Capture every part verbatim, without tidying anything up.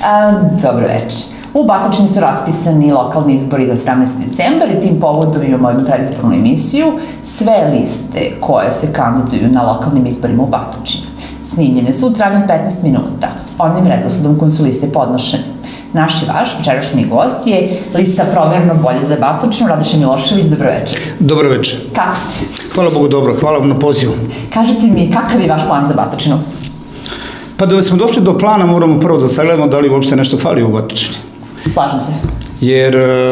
Dobro večer. U Batočini su raspisani lokalni izbori za sedamnaesti decembar i tim povodom imamo jednu tradicionalnu emisiju Sve liste koje se kandiduju na lokalnim izborima u Batočini. Snimljene su u trajanju od petnaest minuta, onim redosledom kojim su liste podnošene. Naš i vaš večerašnji gost je lista Provereno bolje za Batočinu, Radoše Milošević, dobro večer. Dobro večer. Kako ste? Hvala Bogu dobro, hvala vam na pozivu. Kažite mi, kakav je vaš plan za Batočinu? Pa da smo došli do plana, moramo prvo da sagledamo da li uopšte nešto fali u Batočini. Slažem se. Jer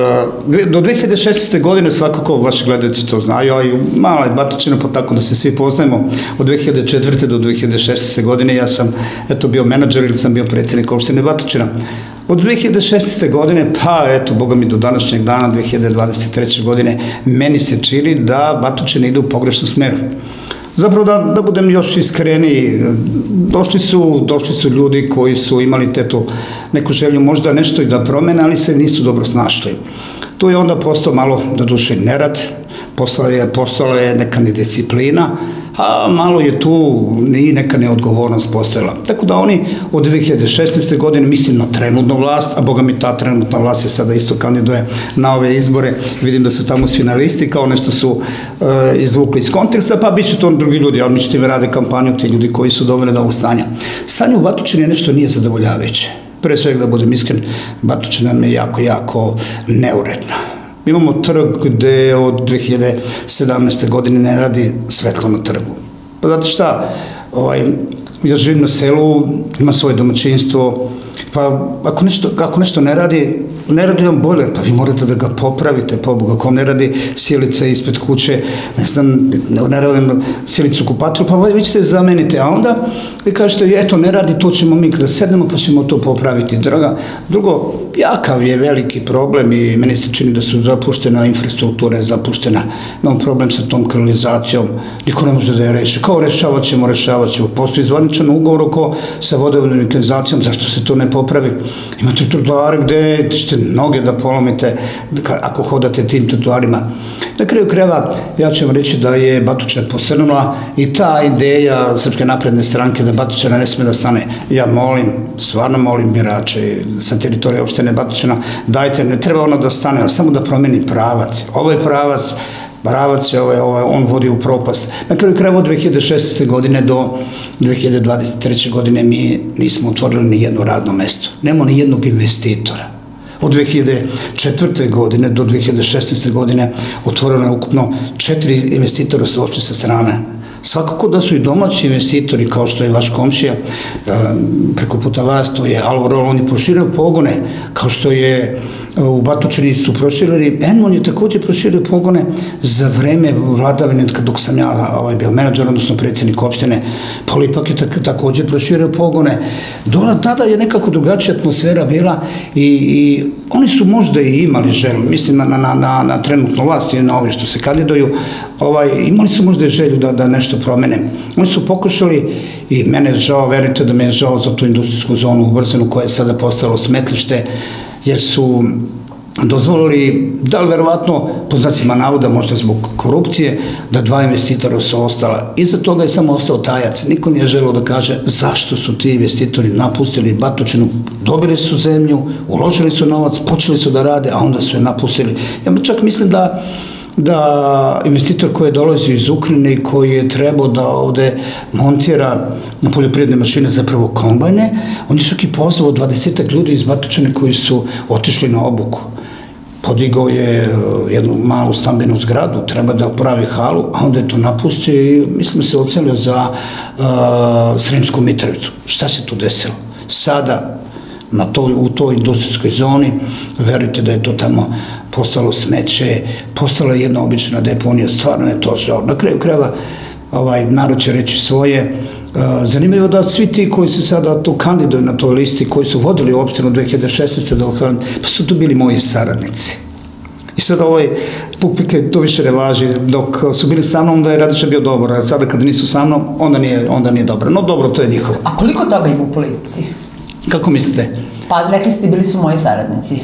do dve hiljade šesnaeste. godine, svakako vaši gledalci to znaju, a i mala je Batočina, pa tako da se svi poznajemo, od dve hiljade četvrte. do dve hiljade šesnaeste. godine ja sam eto bio menadžer ili sam bio predsjednik opštine Batočina. Od dve hiljade šesnaeste. godine, pa eto, boga mi do današnjeg dana, dve hiljade dvadeset treće. godine, meni se čini da Batočina ide u pogrešnom smeru. Zapravo da, da budem još iskreniji, došli su, došli su ljudi koji su imali tetu neku želju možda nešto i da promene, ali se nisu dobro snašli. Tu je onda postao malo do duše nerad, postala je, postala je neka nedisciplina, a malo je tu i neka neodgovornost postojala. Tako da oni od dve hiljade šesnaeste. godine, mislim na trenutnu vlast, a boga mi ta trenutna vlast se sada isto kandiduje na ove izbore, vidim da su tamo finalisti, kao nešto su e, izvukli iz konteksta, pa bit će to drugi ljudi, ali mi će time rade kampanju, ti ljudi koji su doveli do ovog stanja. Stanje u Batočini je nešto nije zadovoljavajuće. Pre svega, da budem iskren, Batočina nam je jako, jako neuredna. Imamo trg gde od dve hiljade sedamnaeste. godine ne radi svetlo na trgu. Pa znate šta, ovaj, ja živim na selu, imam svoje domaćinstvo, pa ako nešto, ako nešto ne radi, ne radi vam bojler, pa vi morate da ga popravite, poboga, ako ne radi sjelica ispred kuće, ne znam, ne radim sjelicu kupatru, pa vi ćete zamenite, a onda vi kažete, eto, ne radi, to ćemo mi kada sednemo, pa ćemo to popraviti. Draga, drugo, jakav je veliki problem i meni se čini da su zapuštena infrastruktura, zapuštena, imamo problem sa tom kanalizacijom, niko ne može da je reši, kao rešavat ćemo, rešavat ćemo, postoji zvaničan ugovor oko sa vodovodnom i kanalizacijom, zašto se to ne popravi? Imate trotoare gde ćete noge da polomite ako hodate tim trotoarima. Na kraju krajeva, ja ću vam reći da je Batočina posrnula i ta ideja Srpske napredne stranke da Batočina ne sme da stane. Ja molim, stvarno molim birače sa teritorije opštine Batočina, dajte, ne treba ono da stane, ali samo da promeni pravac. Ovo je pravac, pravac je, ovaj, ovaj, on vodi u propast. Na kraju krajeva od dve hiljade šesnaeste. godine do dve hiljade dvadeset treće. godine mi nismo otvorili ni jedno radno mesto. Nemo ni jednog investitora. Od dve hiljade četvrte. godine do dve hiljade šesnaeste. godine otvoreno je ukupno četiri investitora su došli sa strane. Svakako da su i domaći investitori, kao što je vaš komšija, preko puta vas, to je Alvarol, on je proširio pogone, kao što je u Batočini su proširili, Enmon je također proširio pogone za vreme vladavine, dok sam ja ovaj, bio menadžer, odnosno predsjednik opštine, Polipak je također proširio pogone. Dola tada je nekako drugačija atmosfera bila i, i oni su možda i imali želju, mislim na, na, na, na trenutnu vlast i na ove što se kandiduju, ovaj, imali su možda i želju da, da nešto promene. Oni su pokušali i mene je žao, verujte da me je žao za tu industrijsku zonu u Brzanu koja je sada postalo smetlište, jer su dozvolili, da li verovatno, po znacima navoda, možda zbog korupcije, da dva investitora su ostala. Iza toga je samo ostao tajac. Niko nije želeo da kaže zašto su ti investitori napustili Batočinu. Dobili su zemlju, uložili su novac, počeli su da rade, a onda su je napustili. Ja čak mislim da da investitor koji je dolazio iz Ukrajine i koji je trebao da ovde montira na poljoprivredne mašine, zapravo kombajne, on je čak i pozvao dvadesetak ljudi iz Batočine koji su otišli na obuku. Podigao je jednu malu stambenu zgradu, treba da pravi halu, a onda je to napustio i mislim se ocelio za uh, Sremsku Mitrovicu. Šta se tu desilo? Sada, na to, u toj industrijskoj zoni, verujte da je to tamo postalo smeće, postala jedna obična deponija, stvarno je to žao. Na kraju krajeva, ovaj, narod će reći svoje. Zanimljivo da svi ti koji se sada tu kandiduju na toj listi, koji su vodili opštinu dve hiljade šesnaeste. pa su tu bili moji saradnici. I sada ovaj pukpike to više ne važi. Dok su bili sa mnom, da je Radoša bio dobar, a sada kada nisu sa mnom, onda nije, onda nije dobro. No dobro, to je njihovo. A koliko toga ima u politici? Kako mislite? Pa rekli ste, bili su moji saradnici.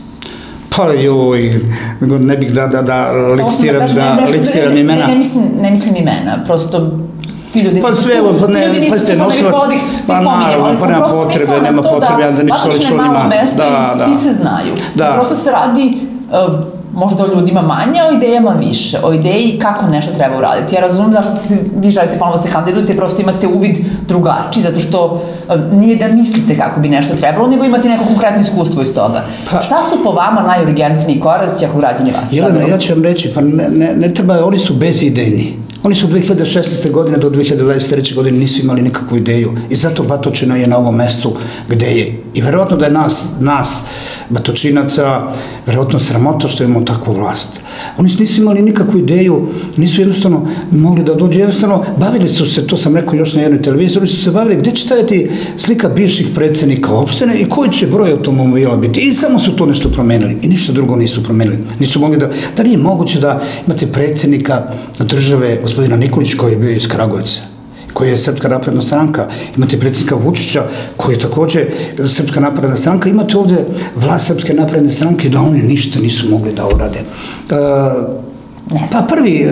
Pa joj, ne bih da, da, da licitiram, da licitiram imena. Ne, ne, mislim, ne mislim imena, prosto ti ljudi pa nisu sve, tu, pa ne, ti ljudi nisu pa tu, pa ne bih povod ih pominjamo, ali sam prosto mislila na to da Batočina je malo mesto i svi se znaju. Prosto se radi možda o ljudima manje, o idejama više, o ideji kako nešto treba uraditi. Ja razumem zašto se vi želite ponovo se kandidujete, prosto imate uvid drugačiji, zato što nije da mislite kako bi nešto trebalo, nego imate neko konkretno iskustvo iz toga. Šta su po vama najurgentniji koraci ako građani vas? Jelena, ja ću vam reći, pa ne treba, oni su bezidejni. Oni su od dve hiljade šesnaeste. godine do dve hiljade dvadeset treće. godine nisu imali nikakvu ideju i zato Batočina je na ovom mestu gde je. I verovatno da je nas, nas Batočinaca, verovatno sramota što imamo takvu vlast. Oni nisu imali nikakvu ideju, nisu jednostavno mogli da dođu, jednostavno bavili su se, to sam rekao još na jednoj televiziji, oni su se bavili gde će stajati slika bivših predsednika opštine i koji će broj automobila biti. I samo su to nešto promenili i ništa drugo nisu promenili. Nisu mogli da, da nije moguće da imate predsednika države, gospodina Nikolić, koji je bio iz Kragujevca, koji je Srpska napredna stranka, imate predsjednika Vučića, koji je takođe Srpska napredna stranka, imate ovde vlast Srpske napredne stranke, da oni ništa nisu mogli da urade. Pa prvi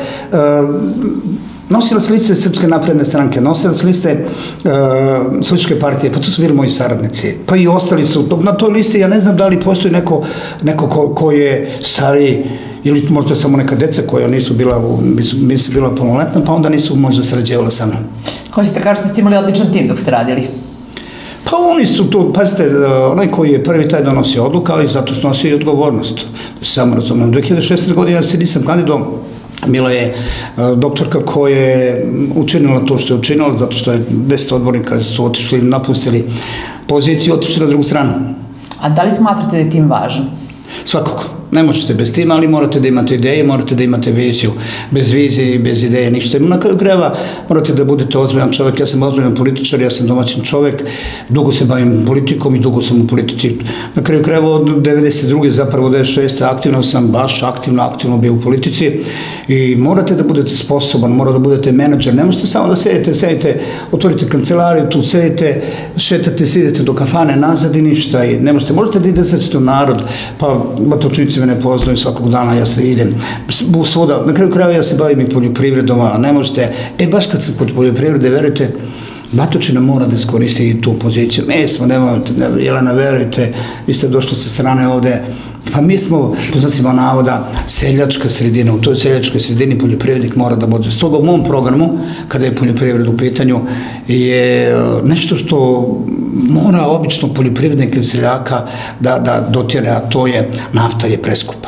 nosilac liste Srpske napredne stranke, nosilac liste Socijalističke partije, pa to su bili moji saradnici, pa i ostali su, na toj listi ja ne znam da li postoji neko, neko ko je stariji, ili možda samo neka deca koja nisu bila, nisu bila punoletna, pa onda nisu možda sarađevala sa mnom. Hoćete kažete da ste imali odličan tim dok ste radili? Pa oni su tu, pazite, onaj koji je prvi taj donosi odluka, ali zato snosi i odgovornost. Samo razumem, dve hiljade šesnaeste. godine ja se nisam kandidovao, bila je doktorka koja je učinila to što je učinila, zato što je deset odbornika su otišli, napustili poziciju, otišli na drugu stranu. A da li smatrate da je tim važan? Svakako. Ne možete bez tima, ali morate da imate ideje, morate da imate viziju. Bez vizije i bez ideje ništa. Na kraju krajeva morate da budete ozbiljan čovjek. Ja sam ozbiljan političar, ja sam domaćin čovjek, dugo se bavim politikom i dugo sam u politici. Na kraju krajeva od devedeset druge zapravo devedeset šeste. aktivno sam, baš aktivno, aktivno bio u politici i morate da budete sposoban, morate da budete menadžer. Ne možete samo da sedite, sedite, otvorite kancelariju, tu sedite, šetate, sidete do kafane nazad i ništa. I ne možete, možete da idete u narod, pa Batočinci me ne poznaju svakog dana, ja se idem svuda, na kraju krajeva ja se bavim i poljoprivredom, a ne možete, e baš kad se kod poljoprivrede, verujte, Batočina mora da iskoristi i tu poziciju. Mi smo, nemojte, Jelena, verujte, vi ste došli sa strane ovde, pa mi smo, poznacima navoda, seljačka sredina. U toj seljačkoj sredini poljoprivrednik mora da bude. Stoga u mom programu, kada je poljoprivred u pitanju, je nešto što mora obično poljoprivrednik ili seljaka da dotjere, a to je nafta je preskupa.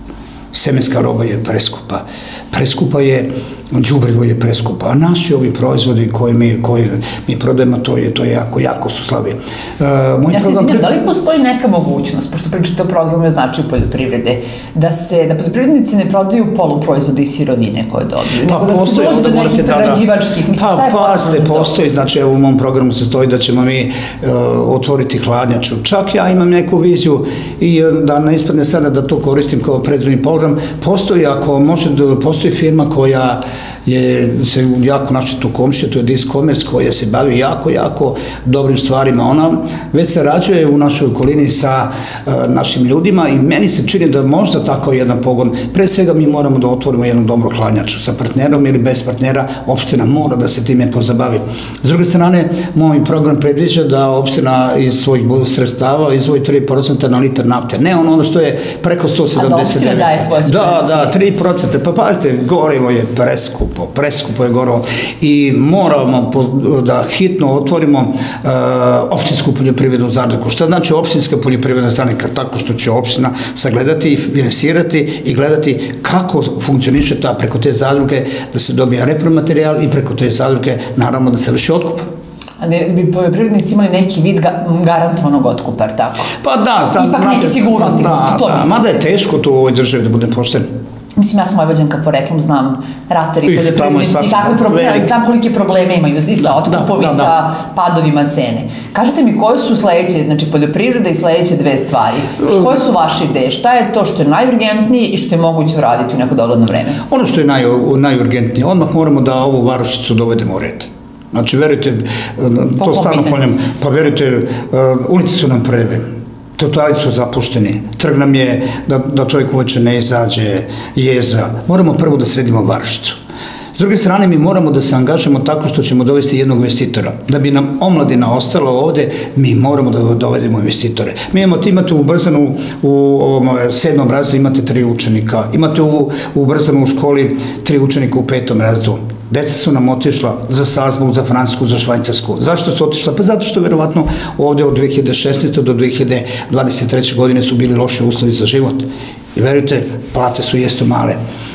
Semenska roba je preskupa. Preskupa je, đubrivo je preskupa, a naši ovi proizvodi koje mi prodajemo, to je jako, jako su slabi. Ja se izvinjam, da li postoji neka mogućnost, pošto pričate o programu i o značaju poljoprivrede, da se, da poljoprivrednici ne prodaju poluproizvode i sirovine koje dobiju, nego da se dođe do nekih prerađivačkih, mislim, šta je potrebno za to? Postoji, znači, evo u mom programu se stoji da ćemo mi otvoriti hladnjaču. Čak ja imam neku viziju i da ne ispadne sada da to koristim kao predzvani program, postoji, ako može da postoji firma koja je se jako naše tu komšće, to je Discommerce, koja se bavi jako, jako dobrim stvarima. Ona već sarađuje u našoj okolini sa našim ljudima i meni se čini da možda tako jedan pogon, pre svega mi moramo da otvorimo jednu dobru hladnjaču sa partnerom ili bez partnera, opština mora da se time pozabavi. S druge strane, moj program predviđa da opština iz svojih sredstava izdvoji tri procenta na litar nafte. Ne ono što je preko sto sedamdeset devet. A da opština daje svoje subvencije. Da, da, tri procenta. Pa pazite, gorivo je preskupo, preskupo je gorivo i moramo da hitno otvorimo opštinsku poljoprivrednu zadrugu. Šta znači opštinska poljoprivredna zadruga? Tako što će opština sagledati i finansirati i gledati kako funkcioniše ta preko te zadruge da se dobija repromaterijal i preko te zadruge naravno da se vrši otkup. A ne bi poljoprivrednici imali neki vid garantovanog otkupa, jer tako? Pa da. Ipak neke sigurnosti, to mislim. Mada je teško tu u ovoj državi da budem pošten. Mislim, ja sam Vojvođanka poreklom, znam ratari, poljoprivrednici, kakve probleme, ali znam kolike probleme imaju i sa otkupom i sa padovima cene. Kažete mi koje su sledeće, znači poljoprivreda i sledeće dve stvari. Koje su vaše ideje? Šta je to što je najurgentnije i što je moguće uraditi u neko dogledno vreme? Ono što je najurgentnije, odmah moramo da ovu varošicu dovedemo u red. Znači, verujte, to stano ponjem, pa verujte, ulici su nam preve. Trotoari su zapušteni, trg nam je da čovjek uveče ne izađe, jeza. Moramo prvo da sredimo varošicu. S druge strane, mi moramo da se angažujemo tako što ćemo dovesti jednog investitora. Da bi nam omladina ostala ovde, mi moramo da dovedemo investitore. Mi imate, imate u Brzanu, u ovom sedmom razredu imate tri učenika, imate u, u Brzanu u školi tri učenika u petom razredu. Deca su nam otišla za Salzburg, za Francusku, za Švajcarsku. Zašto su otišla? Pa zato što verovatno ovde od dve hiljade šesnaeste. do dve hiljade dvadeset treće. godine su bili loši uslovi za život. I verujte, plate su jesto male.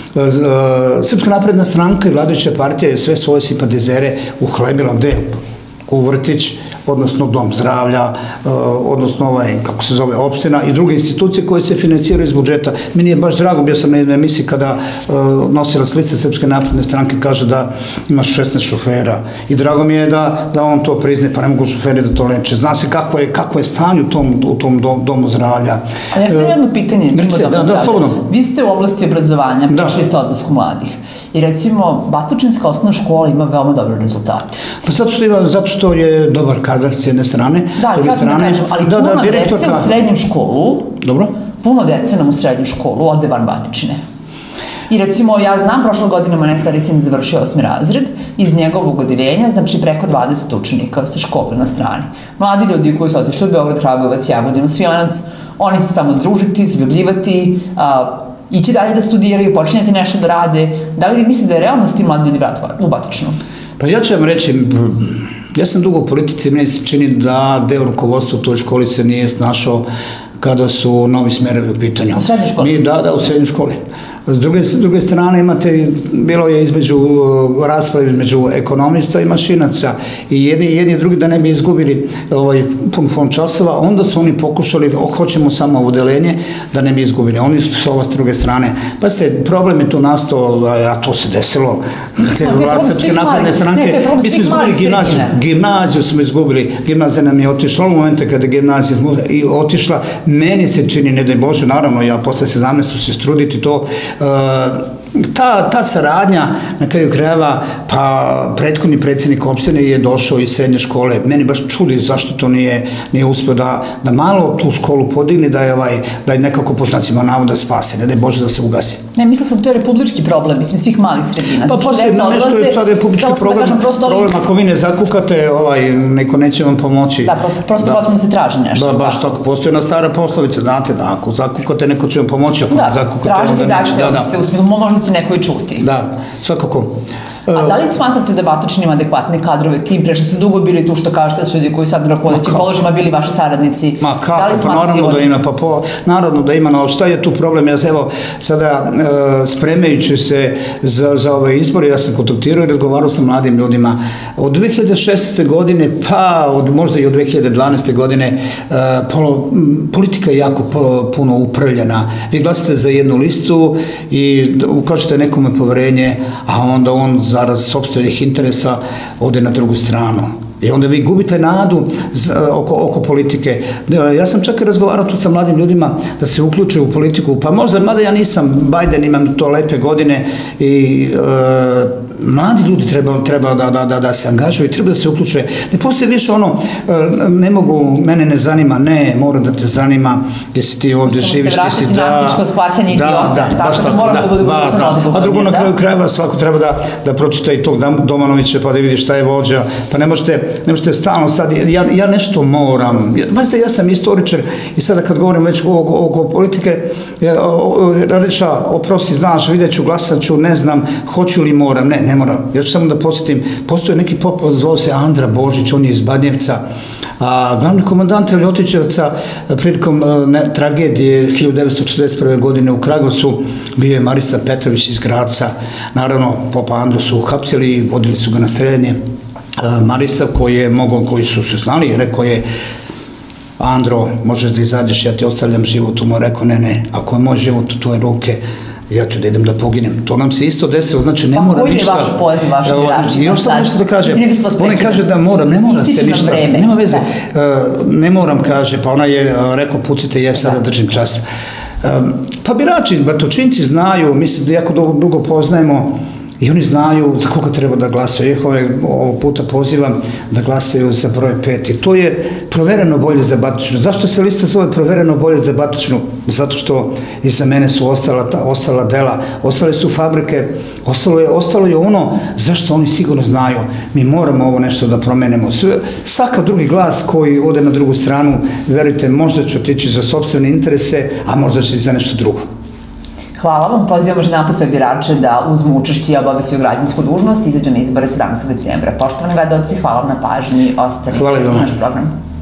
Srpska napredna stranka i vladajuća partija je sve svoje simpatizere uhlebila gde? U vrtić, odnosno dom zdravlja, odnosno ovaj, kako se zove, opština i druge institucije koje se financiraju iz budžeta. Meni je baš drago, bio sam na jednoj emisiji kada nosilac liste Srpske napredne stranke kaže da ima šesnaest šofera i drago mi je da, da on to prizne, pa ne mogu šoferi da to leče. Zna se kako je, kako je stanje u tom, u tom dom, domu zdravlja. Ali ja sam jedno pitanje. Recite, da, da, slobodno. Vi ste u oblasti obrazovanja, pričali ste o odlasku mladih. I recimo, Batočinska osnovna škola ima veoma dobre rezultate. Pa zato što, ima, zato što je dobar kadar s jedne strane. Da, sad sam da kažem, ali da, puno da, dece u srednju školu, dobro. Puno dece nam u srednju školu ode van Batočine. I recimo, ja znam, prošle godine moj najstariji sin završio osmi razred, iz njegovog odeljenja, znači preko dvadeset učenika sa škole na strani. Mladi ljudi koji su otišli u Beograd, Kragujevac, Jagodinu, Svilanac, oni će se tamo družiti, zljubljivati, a, ići dalje da studiraju, počinjati nešto da rade. Da li vi mislite da je realno s tim mladi ljudi vrati u Batočinu? Pa ja ću vam reći, ja sam dugo u politici, meni se čini da deo rukovodstva u toj školi se nije snašao kada su novi smerovi u pitanju. U srednjoj školi? Da, da, u srednjoj školi. S druge, s druge strane imate, bilo je između rasprave između ekonomista i mašinaca i jedni i jedni drugi da ne bi izgubili ovaj pun fond časova, onda su oni pokušali, hoćemo samo odelenje da ne bi izgubili. Oni su s ove s druge strane. Pa ste, problem je tu nastao, a to se desilo. Srpske napredne stranke, mi smo izgubili gimnaziju. Gimnaziju smo izgubili. Gimnazija nam je otišla u momente kada gimnazija je otišla. Meni se čini, ne daj Bože, naravno, ja posle sedamnaeste se struditi to. Ta, ta saradnja na kraju krajeva, pa prethodni predsjednik opštine je došao iz srednje škole. Meni baš čudi zašto to nije, nije uspio da, da malo tu školu podigne, da je, ovaj, da je nekako po znacima navoda spase, ne daj Bože da se ugasi. Ne, mislila sam to je republički problem, mislim svih malih sredina. Pa posle, nešto je sad republički problem, da kažem, problem ako vi ne zakukate, ovaj, neko neće vam pomoći. Da, prosto da. Potrebno se traži nešto. Da, baš tako, postoji jedna stara poslovica, znate da ako zakukate, neko će vam pomoći, ako da, ne zakukate, tražiti da će da, da. se u smislu, možda će neko i čuti. Da, svakako. A da li smatrate da Batočin ima adekvatne kadrove, tim pre što su dugo bili tu što kažete da su ljudi koji sad na rukovodećim položajima bili vaši saradnici? Ma kako, pa naravno da ima, pa po, naravno da ima, no šta je tu problem? Ja evo, sada e, spremajući se za, za ove izbore, ja sam kontaktirao i razgovarao sa mladim ljudima. Od dve hiljade šesnaeste. godine, pa od, možda i od dve hiljade dvanaeste. godine, e, polo, politika je jako po, puno uprljena. Vi glasite za jednu listu i ukažete nekome poverenje, a onda on zarad sopstvenih interesa ode na drugu stranu. I onda vi gubite nadu oko, oko politike. Ja sam čak i razgovarao tu sa mladim ljudima da se uključe u politiku, pa možda, mada ja nisam Biden, imam to lepe godine i e, mladi ljudi treba, treba da, da, da, da se angažuju i treba da se uključuje. Ne postoji više ono, ne mogu, mene ne zanima, ne, mora da te zanima gdje si ti ovdje živiš, gdje si da... na antičko shvatanje idiota, tako da moramo da budemo ustavno odgovorni. A drugo, na kraju krajeva svako treba da, da pročita i tog Domanovića pa da vidi šta je vođa, pa ne možete, ne možete stalno sad, ja, ja nešto moram, pazite, ja sam istoričar i sada kad govorim već oko, oko politike, Radeša, oprosti, znaš, vidjet ću, glasat ću, ne znam, hoću li moram, ne, ne moram. Ja ću samo da posjetim, postoje neki pop, zvao se Andra Božić, on je iz Badnjevca, a glavni komandant Ljotićevca prilikom ne, tragedije hiljadu devetsto četrdeset prve. godine u Kragovcu bio je Marisa Petrović iz Gradca. Naravno, popa Andru su uhapsili i vodili su ga na streljanje. Marisa koji je mogao, koji su se znali, rekao je Andro, možeš da izađeš, ja ti ostavljam život. On mu rekao, ne, ne, ako je moj život u tvoje ruke, ja ću da idem da poginem. To nam se isto desilo, znači ne mora ništa. Pa koji je vaš poziv, vaš birači? I još sam nešto da kažem, ona kaže da moram, ne mora se ništa, nema veze, ne moram, kaže, pa ona je rekao, pucite, ja sada držim čas. Pa birači, Batočinci znaju, mislim da jako dugo poznajemo, i oni znaju za koga treba da glasaju. Ja ih ovog puta pozivam da glasaju za broj pet i to je provereno bolje za Batočinu. Zašto se lista zove provereno bolje za Batočinu? Zato što iza mene su ostala, ta, ostala dela, ostale su fabrike, ostalo je, ostalo je ono zašto oni sigurno znaju. Mi moramo ovo nešto da promenimo. Sve, svaka drugi glas koji ode na drugu stranu, verujte, možda će otići za sopstvene interese, a možda će i za nešto drugo. Hvala vam. Pozivamo još jedanput sve birače da uzmu učešće i obave svoju građansku dužnost i izađu na izbore sedamnaestog decembra. Poštovani gledalci, hvala vam na pažnji. Ostanite uz naš program.